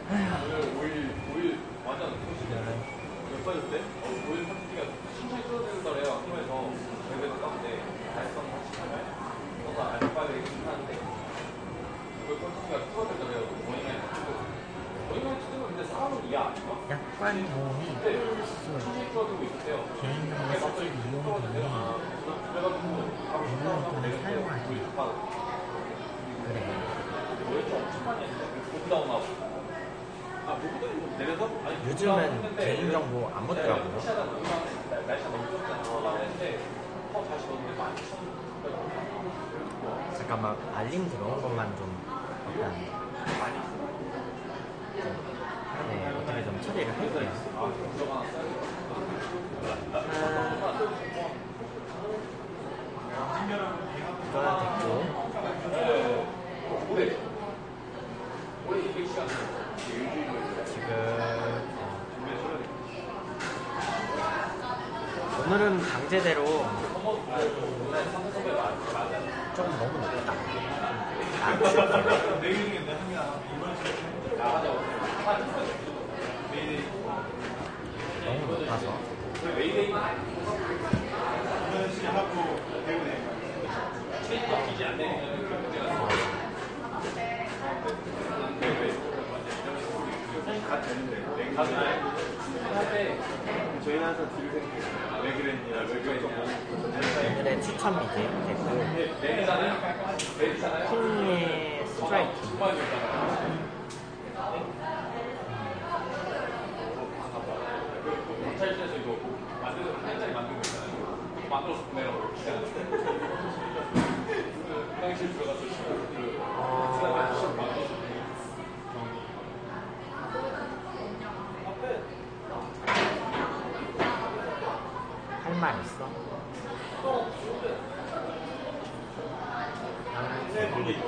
오일 완전 몇 빠졌대? 오일 컴퓨터가 신청이 쏟아지는 거래요. 팀에서 웹에서 떴는데 달성 하시잖아요. 그래서 알고 빨리 하는데 오일 컴퓨터가 쏟아지더래요. 원인을 찍으면 근데 사람은 이해 아닌가? 약관 모음이 신청이 쏟아지고 있었대요. 개인정보 수집 이용 등의 이용권을 사용하지. 그래. 엄청 많이 했는데 고프다운하고 요즘은 개인정보 안 묻더라고요. 날씨가 너무 좋잖아. 했는데 다시 넣는데 많이 잠깐만, 알림 들어온 것만 좀 일단 네, 어떻게 좀 처리를 할게요. 이거는 됐고, 지금 오늘은 강제대로 좀 너무 높다. 너무 높아서 저희는 항상 뒤를 생각해요. 왜 그랬냐, 왜 그랬냐. 오늘의 추천 BGM 됐고, 킹의 스트라이킹. 경찰실에서 이거 한 자리 만든 거 있잖아요. 만들어서 보내라고 화장실 들어가서 할 말 있어? 나는 개구리띠.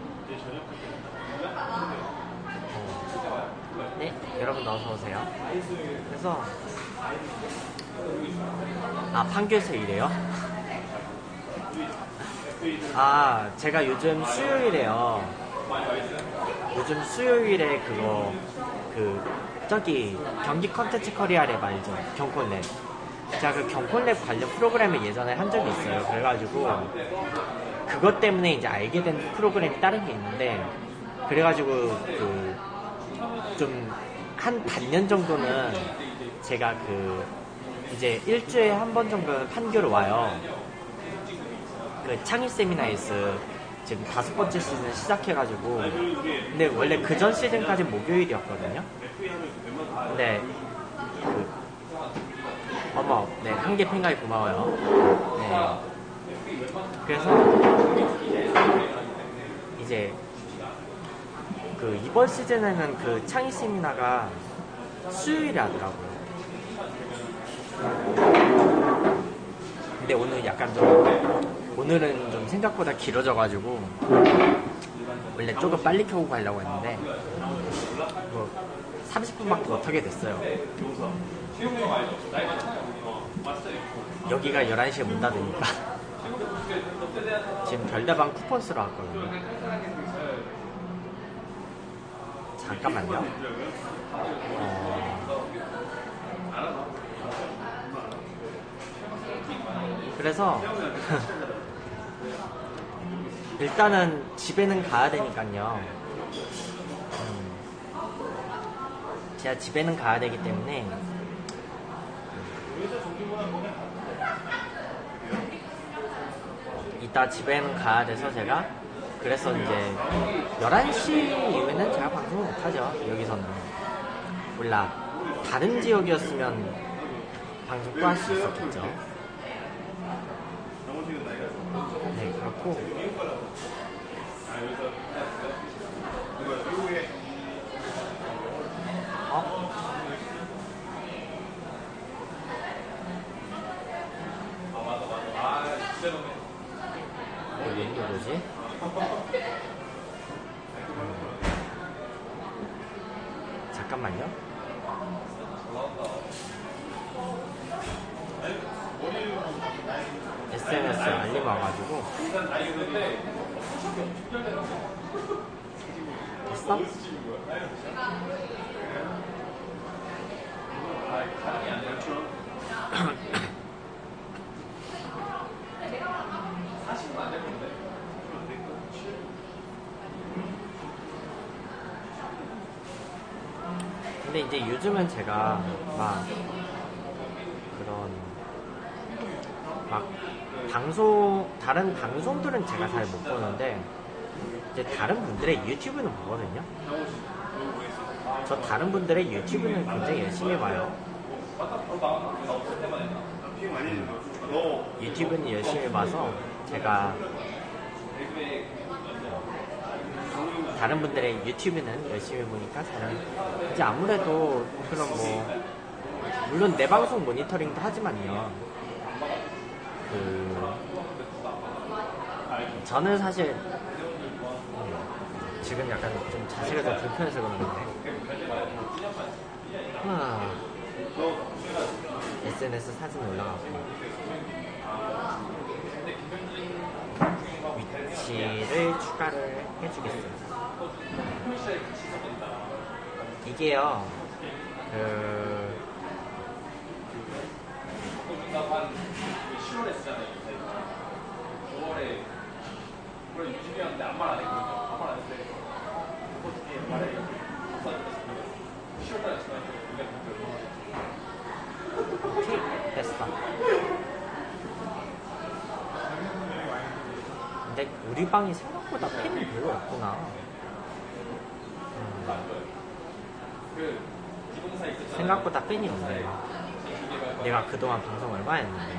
네, 여러분 어서오세요. 그래서 판교에서 일해요? 제가 요즘 수요일에요. 요즘 수요일에 저기 경기 컨텐츠 커리어랩 알죠? 경콘랩. 제가 그 경콘랩 관련 프로그램을 예전에 한 적이 있어요. 그래가지고 그것 때문에 이제 알게 된 프로그램이 다른 게 있는데, 그래가지고 좀 한 반년 정도는 제가 이제 일주일에 한 번 정도는 판교를 와요. 창의 세미나에서 지금 5번째 시즌 시작해가지고, 근데 원래 그전 시즌까지 목요일이었거든요. 근데 어머, 네, 한개 팬가이 고마워요. 네. 그래서 이제 이번 시즌에는 창의 세미나가 수요일에 하더라고요. 근데 오늘은 좀 생각보다 길어져가지고 원래 조금 빨리 켜고 가려고 했는데 30분밖에 못하게 됐어요. 여기가 11시에 문 닫으니까 지금 별다방 쿠폰 쓰러 왔거든요. 잠깐만요. 그래서 일단은 집에는 가야 되니까요. 제가 집에는 가야 되기 때문에 이따 집에는 가야 돼서 제가 그래서 이제 11시 이후에는 제가 방송을 못하죠. 여기서는 몰라, 다른 지역이었으면 방송 또 할 수 있었겠죠. 네, 그렇고 이게 뭐지? 잠깐만요. SNS 알림 와가지고 봤어? 근데 이제 요즘은 제가 막 그런 막 다른 방송들은 제가 잘 못 보는데 이제 다른 분들의 유튜브는 보거든요. 저 다른 분들의 유튜브는 굉장히 열심히 봐요. 유튜브는 열심히 봐서 제가 다른 분들의 유튜브는 열심히 보니까 저는 이제 아무래도 그런 뭐 물론 내 방송 모니터링도 하지만요. 저는 사실 지금 약간 좀 자세가 좀 불편해서 그러는데 SNS 사진 올라가고 위치를 추가를 해주겠습니다. 이게요 오케이 됐어. 근데 우리 방이 생각보다 팬이 별로 없구나. 생각보다 팬이 없네. 내가 그동안 방송 얼마 했는데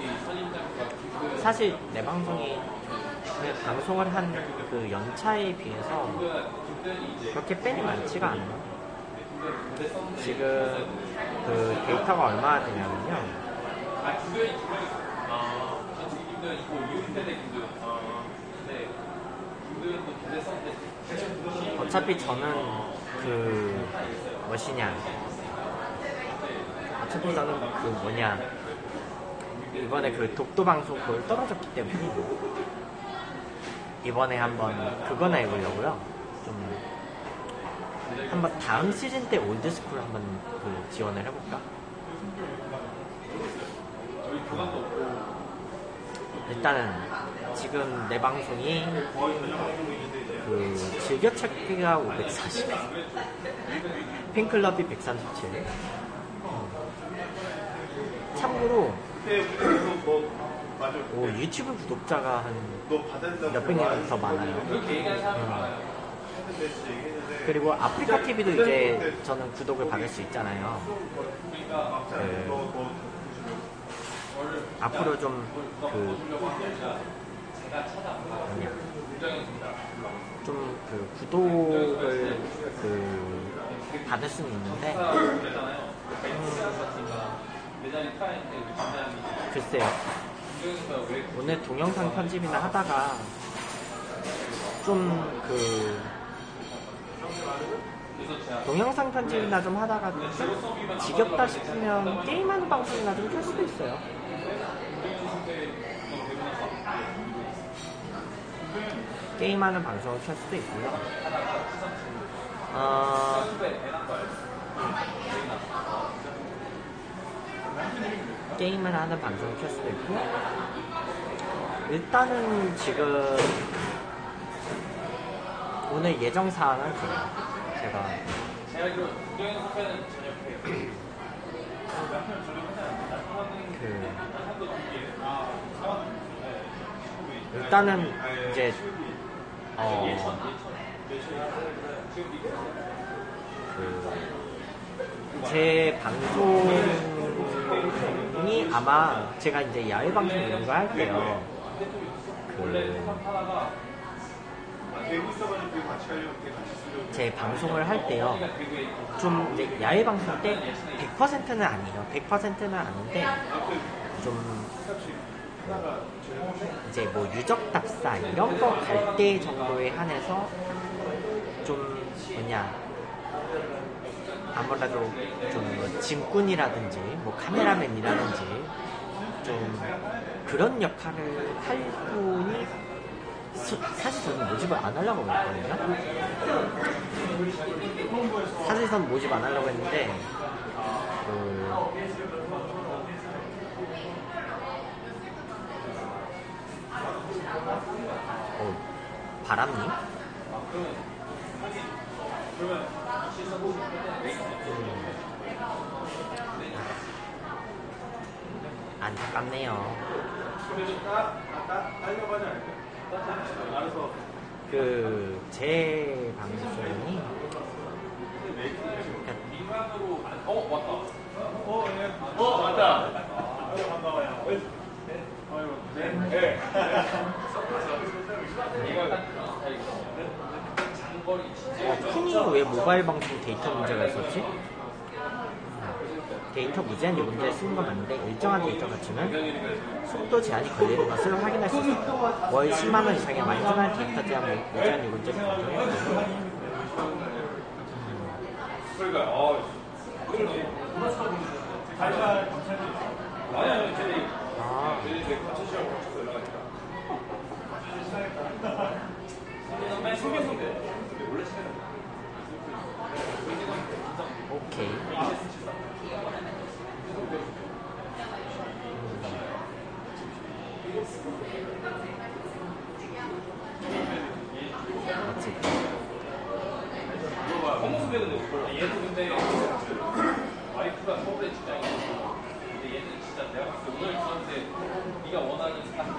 사실 내 방송이 방송을 한 그 연차에 비해서 그렇게 팬이 많지가 않아. 지금 그 데이터가 얼마나 되냐면요. 어차피 저는 그 뭐시냐 어차피 저는 그 뭐냐 이번에 그 독도 방송 그걸 떨어졌기 때문에 이번에 한번 그거나 해보려고요. 좀 한번 다음 시즌 때 올드스쿨 한번 그 지원을 해볼까? 일단은 지금 내 방송이 그 즐겨찾기가 540 팬클럽이 137 참고로 유튜브 구독자가 한 몇백 명 더 많아요. 그리고 아프리카 TV도 이제 저는 구독을 받을 수 있잖아요. 앞으로 좀 구독을 받을 수는 있는데 글쎄요. 오늘 동영상 편집이나 하다가 좀 동영상 편집이나 좀 하다가 좀 지겹다 싶으면 게임하는 방송이나 좀 켤 수도 있어요. 게임하는 방송을 켤 수도 있고요. 게임을 하는 방송을 켤 수도 있고 일단은 지금 오늘 예정사항은 제가 일단은 이제 제 방송이 아마 제가 이제 야외 방송 이런 거 할게요. 제 방송을 할 때요. 좀 이제 야외 방송 때 100%는 아니에요. 100%는 아닌데 좀 이제 뭐 유적 답사 이런 거 갈 때 정도에 한해서 좀 아무래도 좀 뭐 짐꾼이라든지 뭐 카메라맨이라든지 좀 그런 역할을 할 분이 사실 저는 모집을 안 하려고 했거든요. 사실 저는 모집 안 하려고 했는데 바람님? 안타깝네요. 제 방송이 쿤이 왜 모바일 방송 데이터 문제가 있었지? 데이터 무제한 요금제를 쓰는 건 맞는데 일정한 데이터 가치는 속도 제한이 걸리는 것을 확인할 수 있습니다. 월 10만원 이상의 완전한 데이터 제한 무제한 요금제를 적용해요. 오케이. 얘도 근데 와이프가 서울에 직장이 있어. 근데 얘는 진짜 내가 봤을 때 오늘 있었는데 네가 원하는 스타트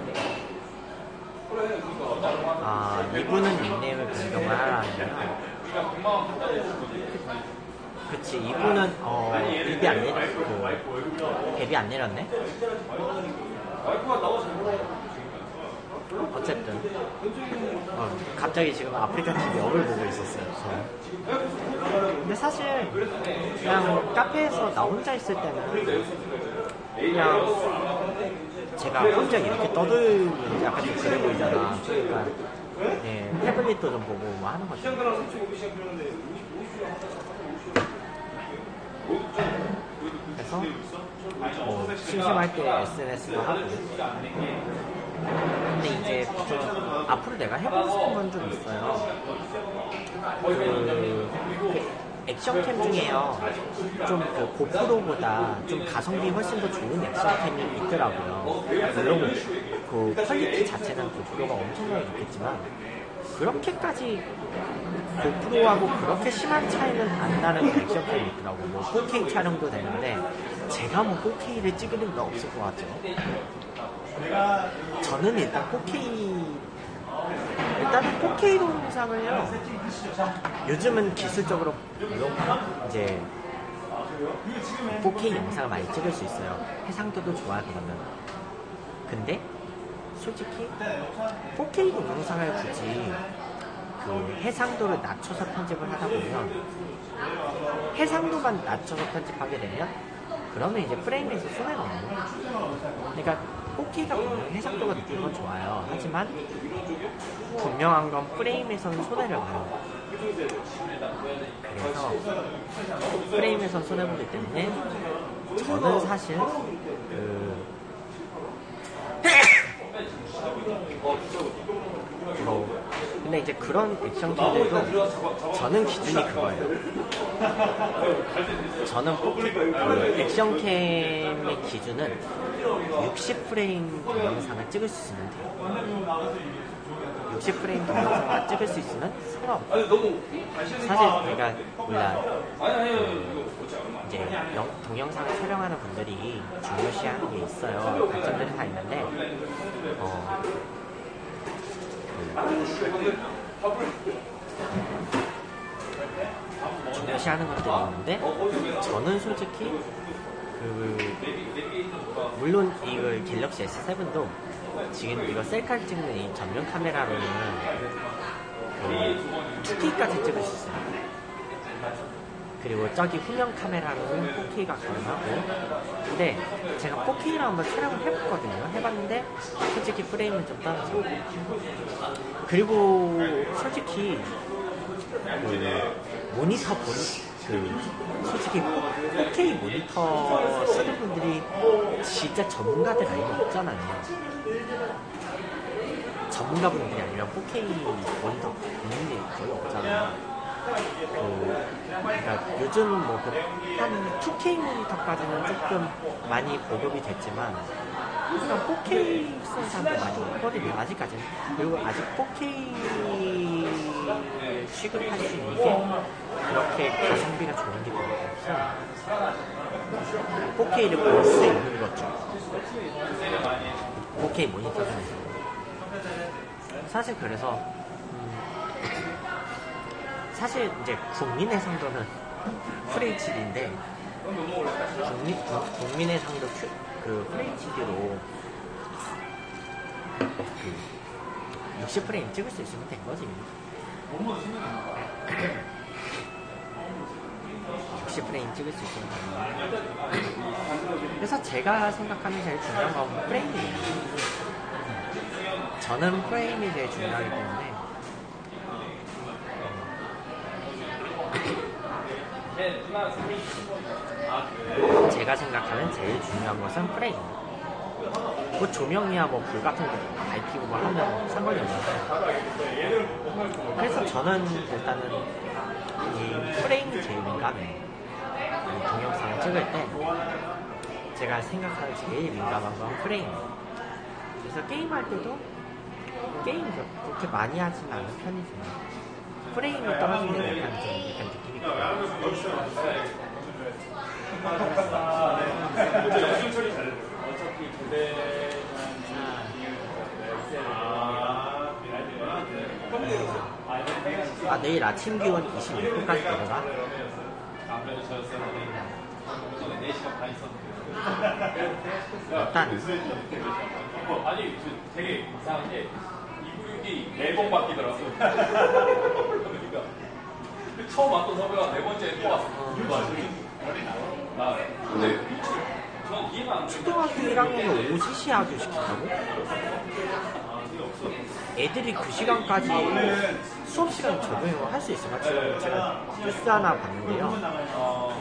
그래 그러니까 이분은 닉네임을 변경을 하라는데요. 우리가 100만 원 갖다 줬을 거지. 그치, 이분은 입이 안 데뷔 안 내렸네. 와이프가 나와서 물어. 어쨌든 갑자기 지금 아프리카 TV 업을 보고 있었어요. 근데 사실 그냥 카페에서 나 혼자 있을 때는 그냥 제가 혼자 이렇게 떠들면 약간 좀 그래 보이잖아. 그러니까 태블릿도 좀 보고 뭐 하는 거죠. 그래서 심심할 때 SNS도 하고. 근데 이제 좀 앞으로 내가 해보고 싶은 건 좀 있어요. 액션캠 중에요. 좀 고프로보다 좀 가성비 훨씬 더 좋은 액션캠이 있더라고요. 물론 퀄리티 자체는 고프로가 엄청나게 좋겠지만 그렇게까지 고프로하고 그렇게 심한 차이는 안 나는 액션캠이 있더라고요. 뭐 4K 촬영도 되는데 제가 뭐 4K를 찍을 일도 없을 것 같죠. 저는 일단 4K 동영상을요. 요즘은 기술적으로 물론 이제 4K 영상을 많이 찍을 수 있어요. 해상도도 좋아 그러면. 근데 솔직히 4K 동영상을 굳이 해상도를 낮춰서 편집을 하다 보면 해상도만 낮춰서 편집하게 되면 그러면 이제 프레임에서 손해가 나요. 그러니까 4K가 분명 해상도가 높은 건 좋아요. 하지만 분명한 건 프레임에서는 손해를 봐요. 그래서 프레임에선 손해보기 때문에 저는 사실 근데 이제 그런 액션캠들도 저는 기준이 그거예요. 저는 액션캠의 기준은 60프레임 동영상을 찍을 수 있으면 돼요. 60프레임 동영상을 찍을 수 있으면 상관없어요. 사실 제가 몰라 이제 동영상을 촬영하는 분들이 중요시하는 게 있어요. 관점들이 다 있는데 중요시하는 것들이 있는데 저는 솔직히 물론 이걸 갤럭시 S7도 지금 이거 셀카를 찍는 이 전면 카메라로는 2K까지 찍을 수 있어요. 그리고 저기 후면 카메라로는 4K가 가능하고. 근데 제가 4K로 한번 촬영을 해봤거든요. 해봤는데 솔직히 프레임은 좀 떨어져요. 그리고 솔직히 모니터 솔직히 4K 모니터 쓰는 분들이 진짜 전문가들 아니면 없잖아요. 전문가분들이 아니면 4K 모니터 국민이 거의 없잖아요. 그러니까 요즘 한 2K 모니터까지는 조금 많이 보급이 됐지만 그냥 4K 쓰는 사람도 많이 없거든요, 아직까지는. 그리고 아직 4K 취급할 수 있는 게 그렇게 가성비가 좋은 게 별로 없어요. 4K를 볼 수 있는 거죠. 4K 모니터 중에서. 사실 그래서 사실 이제 국민의 상도는 FHD인데 국민의 상도 그 FHD로 60프레임 찍을 수 있으면 된 거지. 60프레임 찍을 수 있으면 된 거지. 그래서 제가 생각하는 제일 중요한 건 프레임이에요. 저는 프레임이 제일 중요하기 때문에 제가 생각하는 제일 중요한 것은 프레임. 뭐 조명이야 뭐 불 같은 거 밝히고 뭐 하면 상관이 없는데 그래서 저는 일단은 이 프레임이 제일 민감해요. 이 동영상을 찍을 때 제가 생각하는 제일 민감한 건 프레임이에요. 그래서 게임할 때도 게임 그렇게 많이 하진 않은 편이지만 프레임이 떨어지면 약간 느낌이 내일 아침 기온 26도까지 내려가? 일단 아니 되게 이상한 게 이구육이 4번 바뀌더라고. 그러니까 처음 왔던 섭외가 4번째 또 왔어. 근데 전 이해가 안 돼. 초등학교 1학년을 5cc 하교 시킨다고? 애들이 그 시간까지 수업 시간 적용을 할 수 있을까? 지금 제가 뉴스 하나 봤는데요.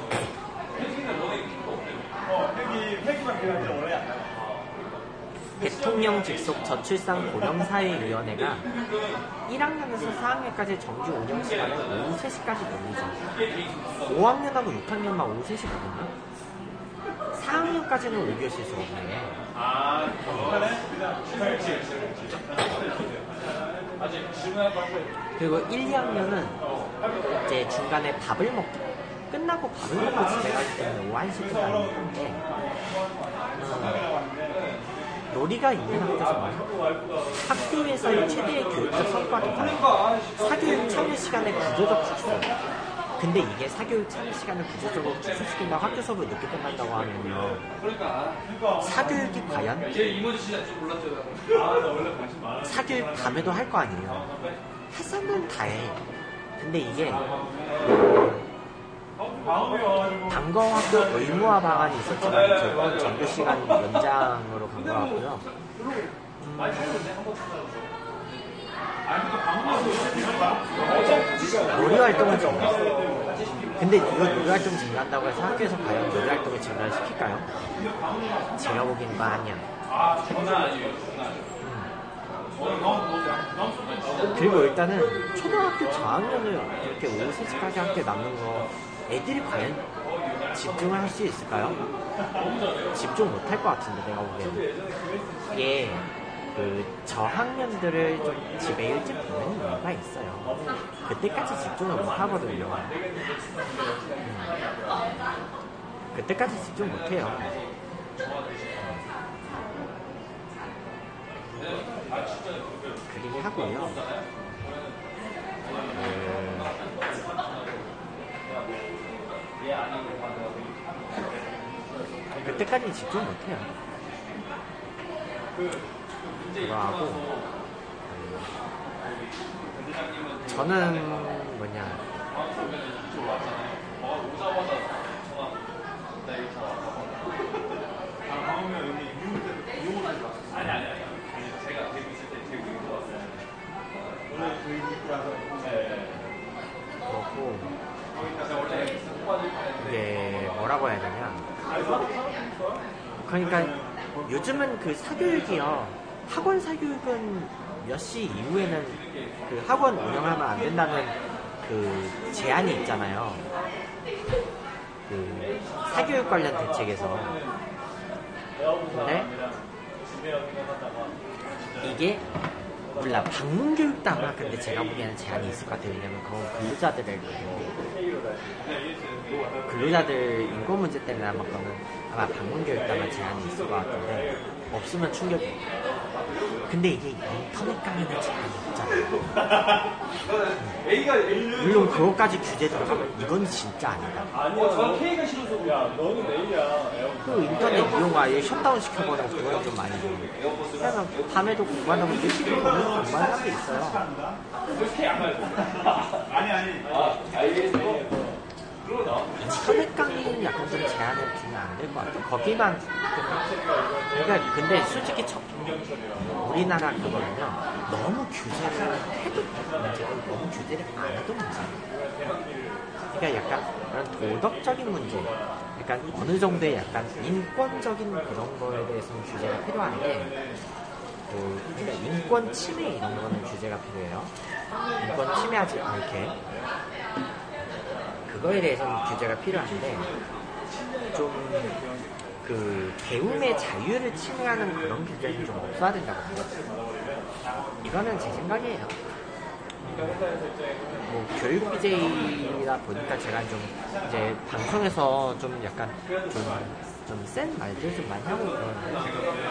대통령 직속 저출산 고령사회위원회가 1학년에서 4학년까지 정규 운영 시간을 오후 3시까지 늘리죠. 5학년하고 6학년만 오후 3시거든요. 4학년까지는 5교시 수업이에요. 그리고 1, 2학년은 이제 중간에 밥을 먹고 끝나고 밥을 먹고 집에 가기 때문에 오후 1시 끝나는 건데 놀이가 있는 학교에서는 학교에서의 최대의 교육적 성과보다 사교육 참여 시간의 구조적 축소. 근데 이게 사교육 참여 시간을 구조적으로 축소시킨다고 학교 수업을 늦게 끝난다고 하면요. 사교육이 과연 사교육 밤에도 할 거 아니에요. 했으면 다 해. 근데 이게 단거학교 의무화 방안이 있었지만 결국은 전교 시간 연장으로 간 것 같고요. 놀이 활동은 증가. 근데 이거 놀이 활동 증가한다고 해서 학교에서 과연 놀이 활동을 증가를 시킬까요? 제가 보기엔 뭐 아니야. 그리고 일단은 초등학교 저학년을 이렇게 오후 3시까지 학교에 남는 거 애들이 과연 집중을 할 수 있을까요? 집중 못 할 것 같은데 내가 보기에는 이게 그 저학년들을 좀 집에 일찍 보내는 이유가 있어요. 그때까지 집중을 못 하거든요. 그때까지 집중 못 해요. 그리고 하고요. 그때까지 집중 못 해요. 그거 하고 저는 뭐냐 그렇고 이게 뭐라고 해야 되냐 그러니까 요즘은 그 사교육이요 학원 사교육은 몇 시 이후에는 그 학원 운영하면 안 된다는 그 제한이 있잖아요. 그 사교육 관련 대책에서. 근데 이게 몰라 방문교육도 아마 근데 제가 보기에는 제한이 있을 것 같아요. 왜냐면 그건 근로자들 인권 문제 때문에 아마 그거는 아마 방문교육도 아마 제한이 있을 것 같은데 없으면 충격이에요. 근데 이게 인터넷 강의는 제한이 없잖아요. 물론 그것까지 규제 들어가면 이건 진짜 아니다. 저는 K가 싫어서 야 너는 내일이야. 그 인터넷 이용아 셧다운 시켜버리고 그건 좀 많이 좀. 그래서 밤에도 공부하다 보면 4시간 공부하는 사람도 있어요. K 안 가요. 아니. 알겠어. 인터넷 강의는 약간 좀 제한을 주면 안 될 것 같아요. 거기만 그러니까 근데 솔직히 우리나라 그거는요 너무 규제를 해도 문제고 너무 규제를 안 해도 문제예요. 그러니까 약간 그런 도덕적인 문제, 약간 어느 정도의 약간 인권적인 그런 거에 대해서는 규제가 필요한데 그러니까 인권 침해 이런 거는 규제가 필요해요. 인권 침해하지 않게. 그거에 대해서는 규제가 필요한데 좀 그 배움의 자유를 침해하는 그런 규제는 좀 없어야 된다고 생각해요. 이거는 제 생각이에요. 뭐 교육 BJ다 보니까 제가 좀 이제 방송에서 좀 약간 좀 센 말들 좀 많이 하고 그러는데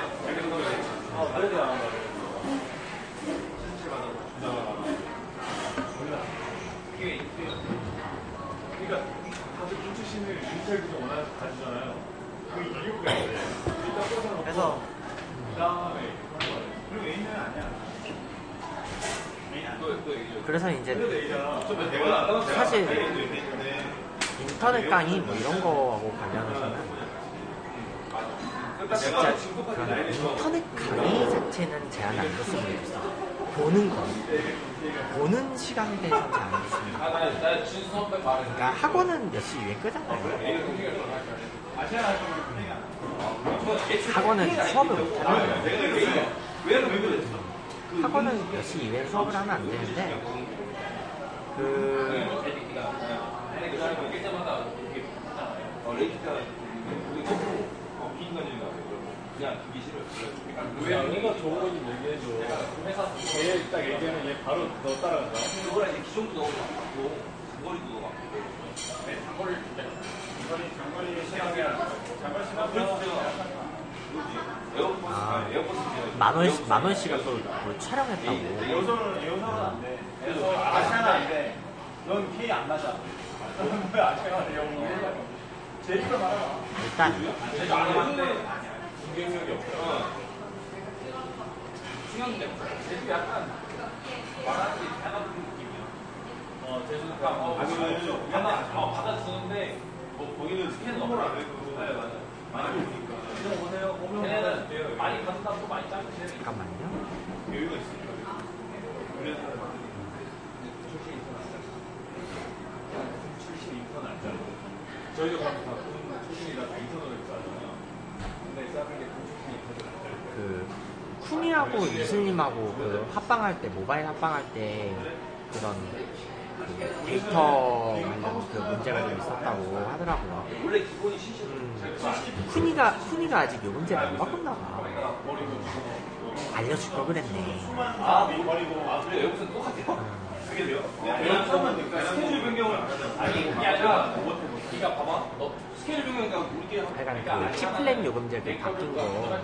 그러니까 다들 공출신을 윤철기도 원하는 가지잖아요. 그 이유가 있어요. 그래서 그다음에 그리고 A는 아니야. 그래서 이제 사실 인터넷 강의 뭐 이런 거하고 관련해서는 진짜 그런 인터넷 강의 자체는 제한 안 됐으면 좋겠어. 보는 시간에 대해서는 제한 안 됐으면 좋겠어. 그러니까 학원은 몇 시 이후에 끄잖아요. 학원은 수업을 못하는 학원은 몇 시 이후에 수업을 하면 안 되는데 얘가 좋은 거 좀 얘기해줘. 걔 딱 얘기하면 얘 바로 너 따라간다. 그거랑 이제 기존도 넣어갖고 장거리도 넣어갖고 장거리 시간이야. 장거리 시간 만 원씩을 또 촬영했다고. 예우선은 안 돼. 아시아는 안 돼. 넌 K 안 맞아. 넌 왜 아시아는 예우선? 제주도 말아봐. 일단 제주 안 돼. 공격력이 없어. 중요한데 제주 약간 말하는 게 다양한 느낌이야. 제주는 약간 받아주는데 거기는 스캔 너무 안 되고. 네 맞아. 많이 보니까. 이거 보세요. 걔네는 많이 가져다고 많이 짜고 잠깐만요. 여유가 있으니까. 그래서 출신이 인턴 알잖아. 저희도 가면 다 출신이라 다 인턴으로 있잖아요. 근데 싸는 게 출신이 인턴을 알잖아요. 그 쿤이하고 이슬님하고 그 합방할 때 모바일 합방할 때 그런 그 데이터 관련 그 문제가 좀 있었다고 하더라고요. 원래 기본이 쿤이가 아직 요 문제를 안 바꿨나 봐. 알려줄 걸 그랬네. 그래 여기서 똑같아요. 그게 돼요? 스케줄 변경을 아니 그게 아니라 네가 봐봐 너 스케줄 변경이니까 우리끼리 약간 그 T플랜 요금제도 바뀐 거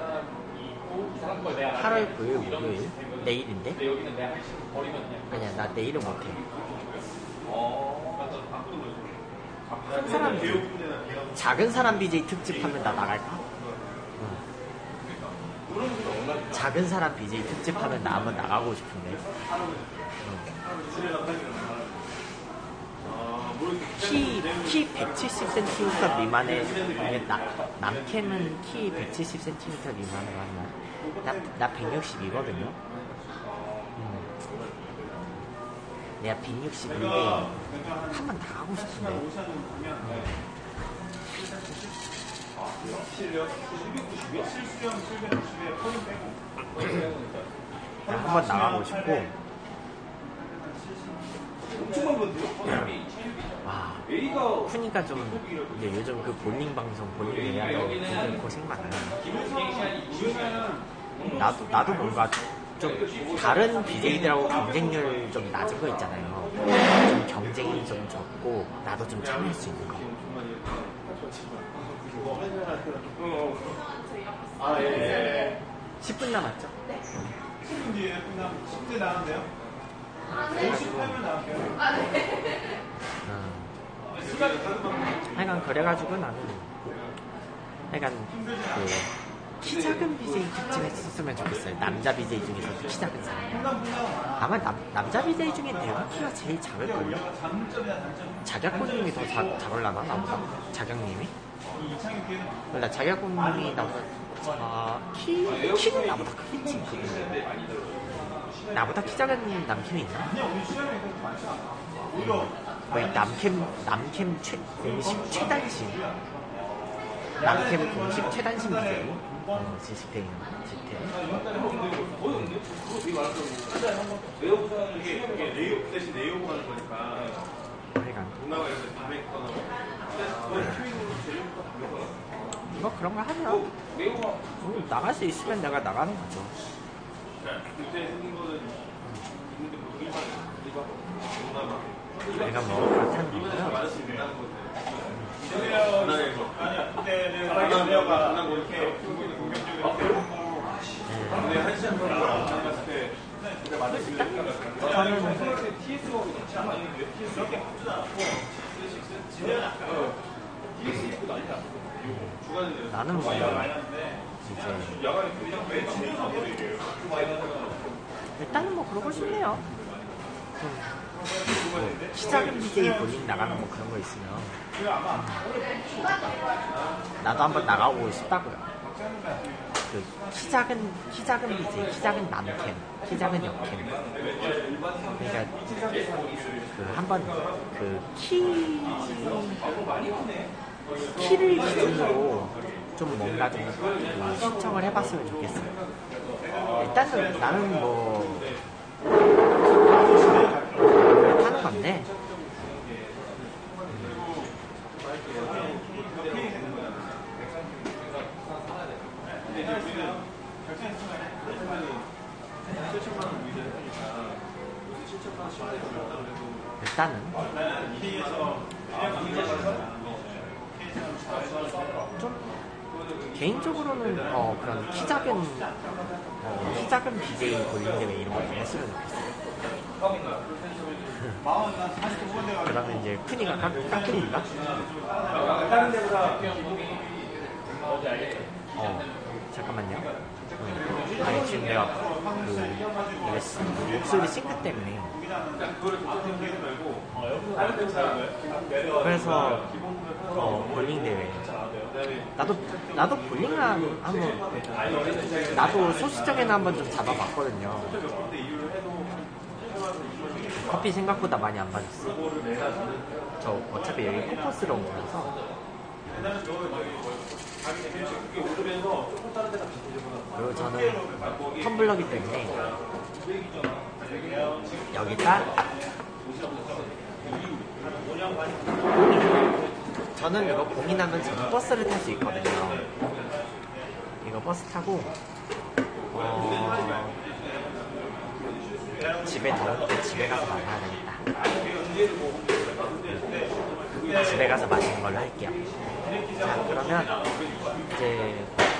8월 9일 목요일 내일인데? 아니야 나 내일은 못해. 큰 사람 작은 사람 BJ 특집 하면 나 나갈까? 작은 사람 BJ 특집 하면 나 한번 나가고 싶은데. 키 170cm 미만의 남캠은 키 170cm 미만으로 하나? 나 162거든요. 내가 162인데 한번 나가고 싶은데. 실력 790이야? 실수령 790에 포인 빼고 한번 나가고 싶고. 와, 쿠니가 좀 이제 요즘 그 볼링 방송 볼링 예약을 분들 고생 많아요. 나도 뭔가 좀 다른 BJ들하고 경쟁률 좀 낮은 거 있잖아요. 좀 경쟁이 좀 적고 나도 좀 참여할 수 있는 거. 10분 남았죠? 10분 뒤에 끝나면 10분 나왔는데요? 58분 나올게요. 하여간 그래가지고 나는 하여간 그 키 작은 BJ 특집 했었으면 좋겠어요. 남자 BJ 중에서도 키 작은 사람. 아마 남자 BJ 중에 내가 키가 제일 작을걸요? 자격군님이 더 작을라나? 나보다? 자격님이? 몰라, 자격군님이 나보다 키는 나보다 크겠지. 나보다 키 작은 남캠이 있나? 거의 남캠 공식 최단신. 남캠 공식 최단신 BJ. 지식대인, 지태. 이게 레이오프 대신 레이오프 하는 거니까. 그러니까. 동남아 이렇게 밤에 있거나. 뭐 그런 거 하면 나갈 수 있으면 내가 나가는 거죠. 요새 생긴 거는 있는데 보통 일반 동남아. 내가 뭐 그렇다는 거고요. 많을 수 있는 거죠. 근데 내가 이렇게 공격적으로 근데 한 시간 정도 갔을 때 그때 맞을 수 있는 저는 TS가 그렇지 않아요. 이렇게 바쁘지 않았고 TS 입고 난리 났어. 나는 뭐 이제 일단은 뭐 그러고 싶네요. 키 작은 BJ 볼링 나가는 뭐 그런 거 있으면 나도 한번 나가고 싶다고요. 그 키 작은 BJ, 키 작은 남캠, 키 작은 여캠. 그러니까 그 한번 그 키를 기준으로 좀 뭔가 좀 신청을 해봤으면 좋겠어요. 일단은 나는 뭐 하는 건데. 일단은 좀 개인적으로는 그런 키 작은 BJ 볼링 대회 이런 거 했으면 좋겠어요. 그러면 이제 큰이가 깡큰인가? 다른 데보다 잠깐만요. 아니 지금 내가 이게 목소리 싱크 때문에 그래서 볼링 대회 나도 볼링 한번 나도 소시적에는 한번 좀 잡아봤거든요. 커피 생각보다 많이 안 맞았어. 저 어차피 여기 코퍼스로 온 거라서. 그리고 저는 텀블러기 때문에 여기다 저는 이거 공인하면 저는 버스를 탈 수 있거든요. 이거 버스 타고 집에 더울 때 집에 가서 마셔야 되겠다. 집에 가서 마시는 걸로 할게요. 자, 그러면 이제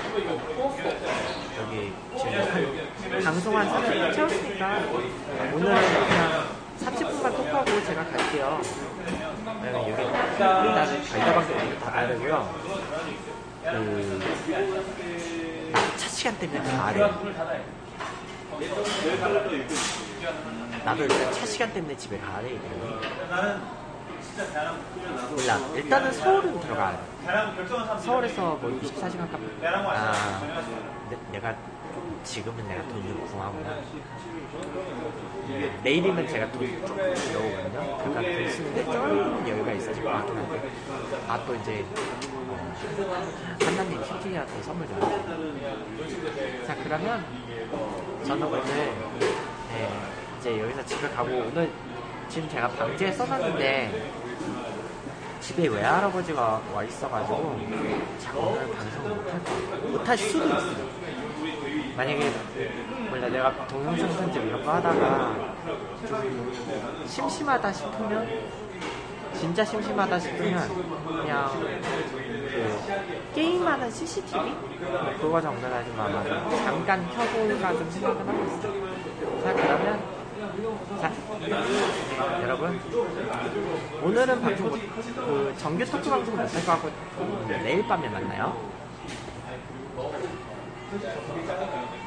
여기 지금 방송 한 30분 채웠으니까 오늘은 그냥 30분만 톡하고 제가 갈게요. 여기 일단 달려방송 다 가야 되고요. 차 시간 때문에 가야 돼요. 나도 일단 차 시간 때문에 집에 가야 되기 때문에 몰라. 일단은 서울은 들어가요. 서울에서 뭐 24시간 값. 내가 지금은 내가 돈을 구하구나. 내일이면 제가 돈 조금 넣어오거든요. 그러니까 돈 쓰는데 좀 여유가 있어질 것 같긴 한데. 또 이제 한나님 심지어한테 선물 줘야 돼. 자, 그러면 저는 오늘 네, 이제 여기서 집에 가고 오늘 지금 제가 방지에 써놨는데 집에 외할아버지가 와 있어가지고 제가 오늘 방송을 못할 거예요. 못할 수도 있어요. 만약에 원래 내가 동영상 편집 이런 거 하다가 좀 심심하다 싶으면 진짜 심심하다 싶으면 그냥 그 게임하는 CCTV? 그거 정도까지만 아마 잠깐 켜볼까 좀 생각은 하고 있어요. 자, 그러면 자, 네, 여러분 오늘은 방송 그 정규 토크 방송 못할 거 같고 내일 밤에 만나요.